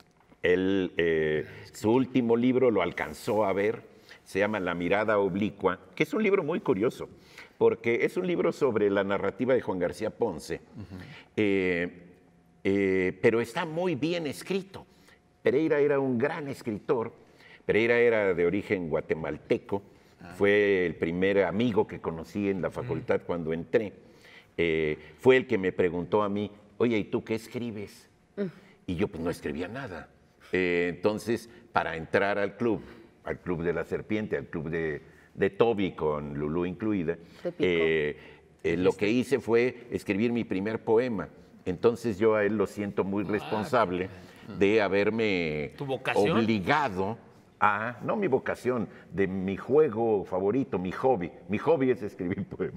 él, eh, su último libro lo alcanzó a ver, se llama La mirada oblicua, que es un libro muy curioso, porque es un libro sobre la narrativa de Juan García Ponce, eh, eh, pero está muy bien escrito. Pereira era un gran escritor. Pereira era de origen guatemalteco. Fue el primer amigo que conocí en la facultad cuando entré. Eh, fue el que me preguntó a mí, oye, ¿y tú qué escribes? Y yo pues no escribía nada. Eh, entonces, para entrar al club, al club de la serpiente, al club de, de Toby con Lulú incluida, Te picó. eh, eh, lo que hice fue escribir mi primer poema. Entonces yo a él lo siento muy responsable de haberme ¿Tu vocación? obligado a, no mi vocación, de mi juego favorito, mi hobby. Mi hobby es escribir poemas.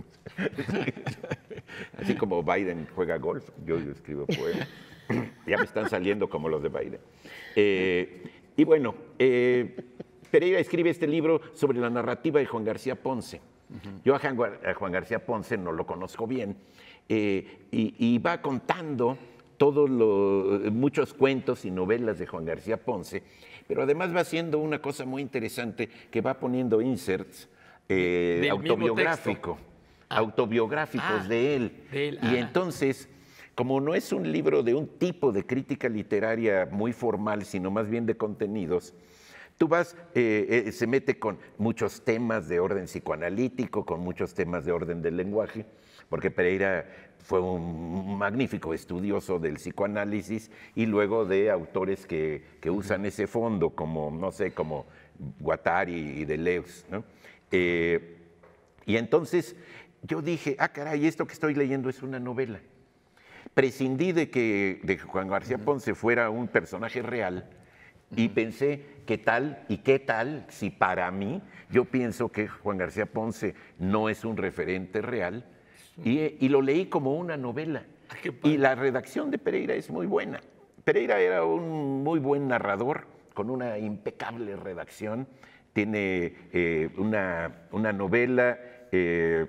Así como Biden juega golf, yo escribo poemas. Ya me están saliendo como los de Biden. Eh, y bueno, eh, Pereira escribe este libro sobre la narrativa de Juan García Ponce. Yo a Juan, Gar- a Juan García Ponce no lo conozco bien, eh, y, y va contando todos los, muchos cuentos y novelas de Juan García Ponce, pero además va haciendo una cosa muy interesante que va poniendo inserts eh, Del mismo autobiográfico, texto. ah. autobiográficos Ah, de él. de él, Y ah. entonces, como no es un libro de un tipo de crítica literaria muy formal, sino más bien de contenidos, tú vas, eh, eh, se mete con muchos temas de orden psicoanalítico, con muchos temas de orden del lenguaje, porque Pereira fue un magnífico estudioso del psicoanálisis y luego de autores que, que usan ese fondo, como, no sé, como Guattari y Deleuze, ¿no? Eh, y entonces yo dije, ah, caray, esto que estoy leyendo es una novela. Prescindí de que de Juan García Ponce fuera un personaje real y pensé, ¿qué tal y qué tal si para mí, yo pienso que Juan García Ponce no es un referente real y, y lo leí como una novela? Y la redacción de Pereira es muy buena. Pereira era un muy buen narrador con una impecable redacción. Tiene eh, una, una novela, eh,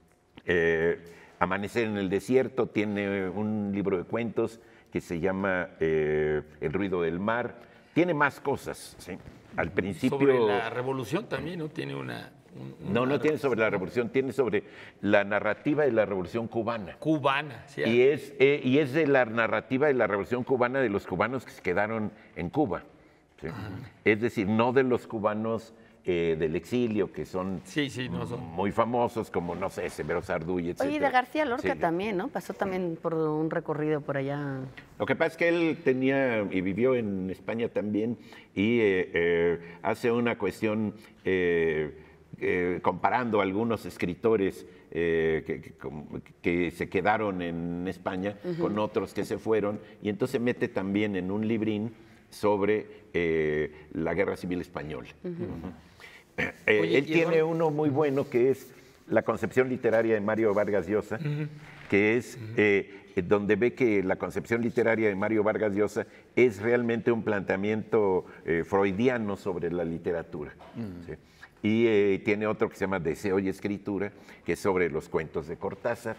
eh, Amanecer en el desierto, tiene un libro de cuentos que se llama eh, El ruido del mar. Tiene más cosas, ¿sí? Al principio... Sobre la revolución también, ¿no? Tiene una... un- No, una no tiene sobre la revolución, tiene sobre la narrativa de la revolución cubana. Cubana, ¿sí? Y es, eh, y es de la narrativa de la revolución cubana de los cubanos que se quedaron en Cuba. ¿sí? Es decir, no de los cubanos eh, del exilio, que son, Sí, sí, no son. muy famosos, como, no sé, Severo Sarduy, etcétera. Oye, y de García Lorca Sí. también, ¿no? Pasó también por un recorrido por allá. Lo que pasa es que él tenía y vivió en España también y eh, eh, hace una cuestión eh, eh, comparando algunos escritores eh, que, que, como- que se quedaron en España con otros que se fueron y entonces mete también en un librín sobre eh, la Guerra Civil Española. Ujú. Eh, Oye, él y tiene Eduardo- uno muy bueno que es la concepción literaria de Mario Vargas Llosa, que es eh, eh, donde ve que la concepción literaria de Mario Vargas Llosa es realmente un planteamiento eh, freudiano sobre la literatura. ¿sí? Y eh, tiene otro que se llama Deseo y Escritura, que es sobre los cuentos de Cortázar.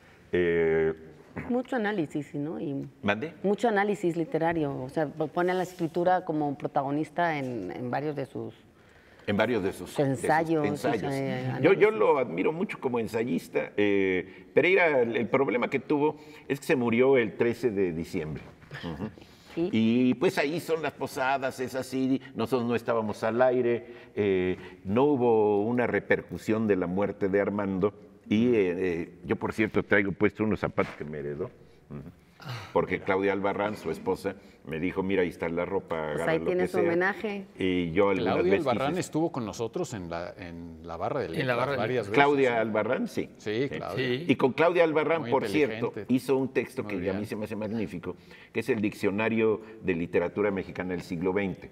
Eh, Mucho análisis, ¿no? Y ¿Mande? mucho análisis literario. O sea, pone a la escritura como protagonista en, en varios de sus... En varios de sus, Sus de sus ensayos, ensayos. sus, eh, yo, yo análisis. lo admiro mucho como ensayista. Eh, Pereira, el, el problema que tuvo es que se murió el trece de diciembre. Ujú. ¿Y? Y pues ahí son las posadas, es así, nosotros no estábamos al aire, eh, no hubo una repercusión de la muerte de Armando y eh, eh, yo por cierto traigo puesto unos zapatos que me heredó. Ujú. Porque Claudia Albarrán, su esposa, me dijo, mira, ahí está la ropa, Pues agarra ahí lo tienes que su sea. homenaje. Y yo algunas Claudia veces Albarrán quise- estuvo con nosotros en la, en la barra de letras En la barra de varias letras. veces. Claudia Albarrán, sí. Sí, Claudia. Sí. Y con Claudia Albarrán, Muy por cierto, inteligente. hizo un texto Muy que a bien. mí se me hace magnífico, que es el Diccionario de Literatura Mexicana del siglo veinte,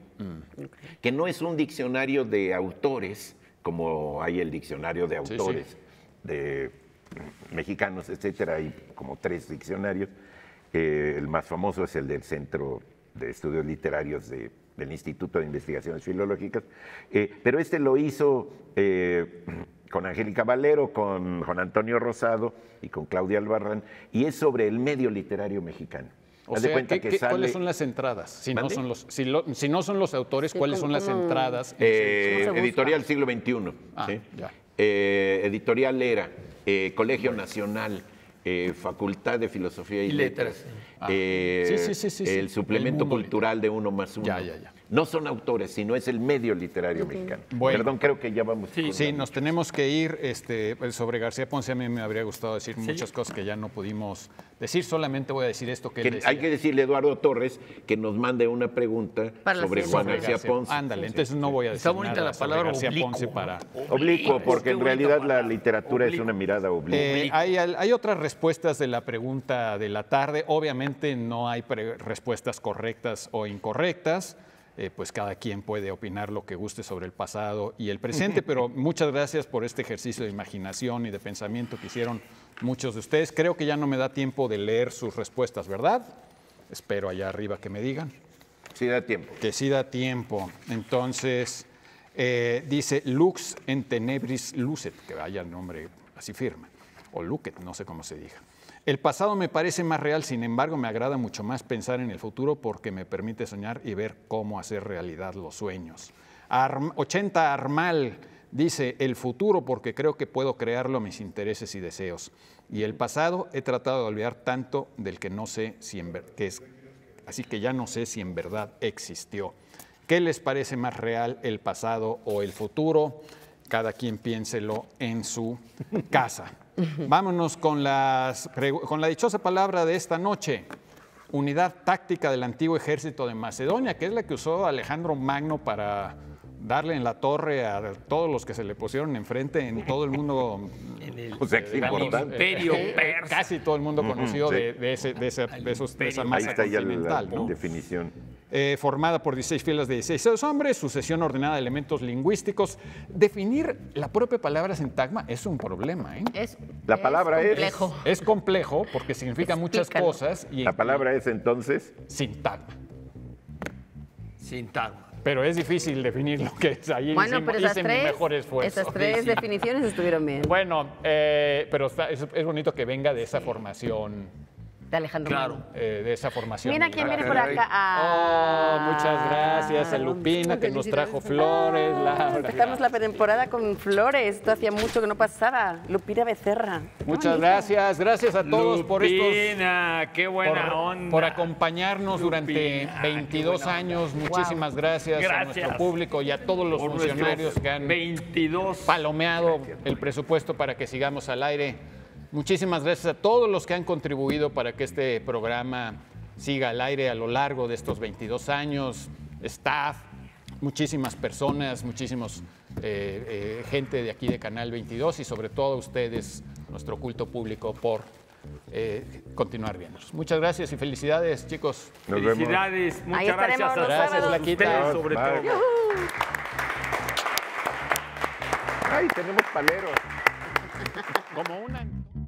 que no es un diccionario de autores, como hay el diccionario de Sí, sí. autores de mexicanos, etcétera, hay como tres diccionarios. Eh, el más famoso es el del Centro de Estudios Literarios de- del Instituto de Investigaciones Filológicas, Eh, pero este lo hizo eh, con Angélica Valero, con Juan Antonio Rosado y con Claudia Albarrán, y es sobre el medio literario mexicano. O Haz de sea, cuenta ¿qué- que qué- sale- ¿cuáles son las entradas? Si no ¿Mande? son los, si, lo- si no son los autores, Sí, ¿cuáles ¿cómo- son las cómo? entradas? Eh, ¿Cómo se busca? editorial siglo veintiuno. Ah, ¿sí? ya. Eh, editorial Era, eh, Colegio Nacional, eh, Facultad de Filosofía y, Y Letras, sí. Ah. eh, Sí, sí, sí, sí, sí. el suplemento El mundo cultural de Uno más Uno. Ya, ya, ya. No son autores, sino es el medio literario mexicano. Bueno. Perdón, creo que ya vamos. Sí, con Sí, la- nos tenemos que ir. Este, pues, sobre García Ponce a mí me habría gustado decir muchas cosas que ya no pudimos decir. Solamente voy a decir esto que, él Que decía. hay que decirle a Eduardo Torres que nos mande una pregunta Para la sobre siguiente. Juan Sobre García Ponce. Ándale, entonces no voy a decir Está bonita nada la sobre palabra García oblicuo. Ponce para... Oblicuo, porque Qué en bonita realidad la palabra. literatura es Oblicuo. una mirada oblicua. Eh, hay, al- hay otras respuestas de la pregunta de la tarde. Obviamente no hay pre- respuestas correctas o incorrectas. Eh, pues cada quien puede opinar lo que guste sobre el pasado y el presente, pero muchas gracias por este ejercicio de imaginación y de pensamiento que hicieron muchos de ustedes. Creo que ya no me da tiempo de leer sus respuestas, ¿verdad? Espero allá arriba que me digan. Sí, da tiempo. Que sí da tiempo. Entonces, eh, dice Lux en tenebris lucet, que vaya el nombre así firme. o look it, no sé cómo se diga. El pasado me parece más real, sin embargo, me agrada mucho más pensar en el futuro porque me permite soñar y ver cómo hacer realidad los sueños. Arm, ochenta Armal dice, el futuro porque creo que puedo crearlo a mis intereses y deseos. Y el pasado he tratado de olvidar tanto del que no sé si en verdad, que es, así que ya no sé si en verdad existió. ¿Qué les parece más real, el pasado o el futuro? Cada quien piénselo en su casa. Vámonos con, las, con la dichosa palabra de esta noche. Unidad táctica del antiguo ejército de Macedonia, que es la que usó Alejandro Magno para darle en la torre a todos los que se le pusieron enfrente en todo el mundo. En el O sea, que es digamos, importante. imperio persa. Casi todo el mundo conocido sí. de, de, ese, de, ese, de, esos, de esa Ahí masa está ya la, continental, ¿no? definición. Eh, formada por dieciséis filas de dieciséis hombres, sucesión ordenada de elementos lingüísticos. Definir la propia palabra sintagma es un problema, ¿eh? Es, La palabra es- complejo. Es complejo porque significa muchas Explícalo. cosas y La palabra es entonces, sintagma. Sintagma. Pero es difícil definir lo que es. Ahí Bueno, hice, pero hice esas mi tres, mejor esfuerzo. esas tres Sí, sí. definiciones estuvieron bien. Bueno, eh, pero está- es, es bonito que venga de esa formación. De Alejandro Claro. Magno. eh, de esa formación. Mira quién viene por caray. acá. Ah, Oh, muchas gracias a Lupina que nos trajo flores, Laura. Empezamos la temporada con flores. Esto hacía mucho que no pasaba. Lupina Becerra. Qué Muchas bonito. gracias, gracias a todos por estos. Lupina, qué buena por, onda. por acompañarnos durante Lupina, veintidós qué buena años. Muchísimas gracias, a Gracias. nuestro público y a todos los Por funcionarios nuestros que han veintidós. palomeado el presupuesto para que sigamos al aire. Muchísimas gracias a todos los que han contribuido para que este programa siga al aire a lo largo de estos veintidós años. Staff, muchísimas personas, muchísimos eh, eh, gente de aquí de Canal veintidós y sobre todo a ustedes, nuestro culto público, por eh, continuar viéndonos. Muchas gracias y felicidades, chicos. nos vemos. Felicidades. Muchas Ahí estaremos gracias a los Gracias, sábados. Flaquita. ustedes sobre Bye. todo. Ay, tenemos paleros. Como una...